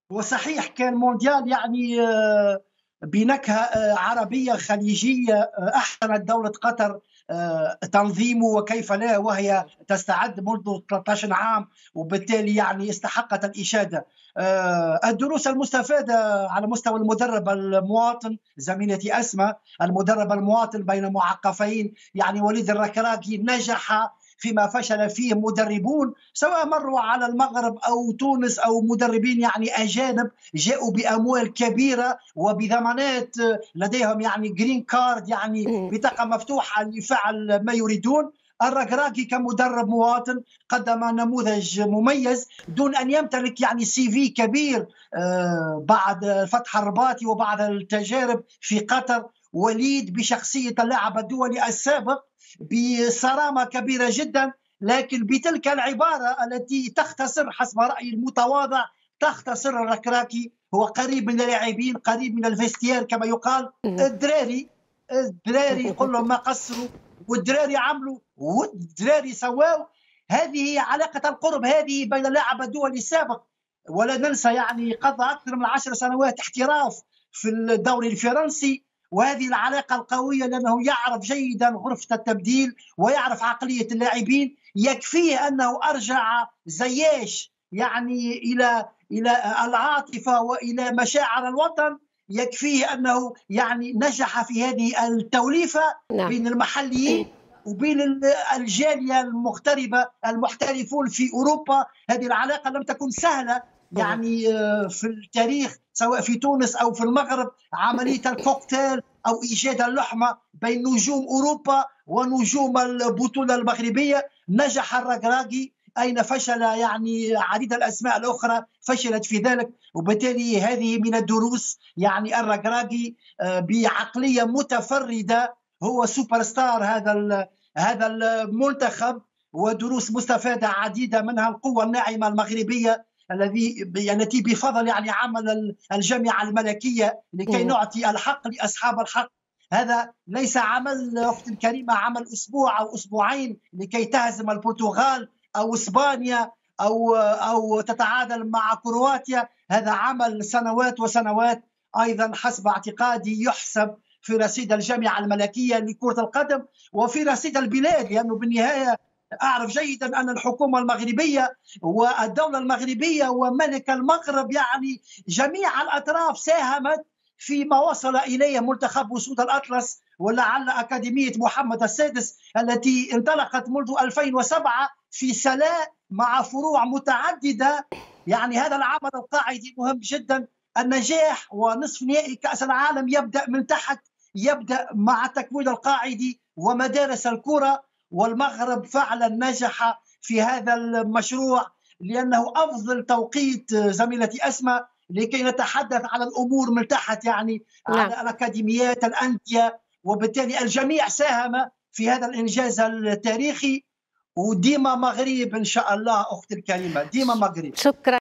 وصحيح كان مونديال يعني بنكهة عربية خليجية. أحسنت دولة قطر تنظيمه وكيف لا، وهي تستعد منذ 13 عام، وبالتالي يعني استحقت الإشادة. الدروس المستفادة على مستوى المدرب المواطن زميلتي أسماء، المدرب المواطن بين معقفين، يعني وليد الركراكي نجح فيما فشل فيه مدربون، سواء مروا على المغرب أو تونس أو مدربين يعني أجانب جاءوا بأموال كبيرة وبضمانات، لديهم يعني جرين كارد، يعني بطاقة مفتوحة لفعل ما يريدون. الركراكي كمدرب مواطن قدم نموذج مميز دون ان يمتلك يعني سي في كبير بعد فتح الرباطي وبعد التجارب في قطر. وليد بشخصيه اللاعب الدولي السابق، بصرامه كبيره جدا، لكن بتلك العباره التي تختصر حسب رايي المتواضع، تختصر الركراكي. هو قريب من اللاعبين، قريب من الفيستير كما يقال. الدراري يقول لهم ما قصروا، والدراري عملوا، والدراري سواو. هذه هي علاقه القرب هذه بين اللاعب الدولي السابق. ولا ننسى يعني قضى اكثر من 10 سنوات احتراف في الدوري الفرنسي، وهذه العلاقه القويه لانه يعرف جيدا غرفه التبديل ويعرف عقليه اللاعبين. يكفيه انه ارجع زياش يعني الى العاطفه والى مشاعر الوطن. يكفيه انه يعني نجح في هذه التوليفه بين المحليين وبين الجاليه المغتربه المحترفون في اوروبا. هذه العلاقه لم تكن سهله يعني في التاريخ، سواء في تونس او في المغرب. عمليه الكوكتيل او ايجاد اللحمه بين نجوم اوروبا ونجوم البطوله المغربيه. نجح الركراكي اين فشل يعني عديد الاسماء الاخرى فشلت في ذلك، وبالتالي هذه من الدروس. يعني الركراكي بعقليه متفرده هو سوبر ستار هذا المنتخب. ودروس مستفاده عديده، منها القوه الناعمه المغربيه التي بفضل يعني عمل الجامعه الملكيه لكي نعطي الحق لاصحاب الحق. هذا ليس عمل اختي الكريمه عمل اسبوع او اسبوعين لكي تهزم البرتغال او اسبانيا او تتعادل مع كرواتيا. هذا عمل سنوات وسنوات. ايضا حسب اعتقادي يحسب في رصيد الجامعه الملكيه لكره القدم وفي رصيد البلاد، لانه بالنهايه اعرف جيدا ان الحكومه المغربيه والدوله المغربيه وملك المغرب يعني جميع الاطراف ساهمت فيما وصل اليه منتخب اسود الاطلس، ولعل اكاديميه محمد السادس التي انطلقت منذ 2007 في سلاء مع فروع متعدده. يعني هذا العمل القاعدي مهم جدا. النجاح ونصف نهائي كاس العالم يبدا من تحت، يبدا مع التكوين القاعدي ومدارس الكره، والمغرب فعلا نجح في هذا المشروع، لانه افضل توقيت زميلتي اسماء لكي نتحدث على الامور من تحت، يعني على الاكاديميات الانديه. وبالتالي الجميع ساهم في هذا الانجاز التاريخي. وديما مغرب ان شاء الله اختي الكريمه، ديما مغرب. شكرا.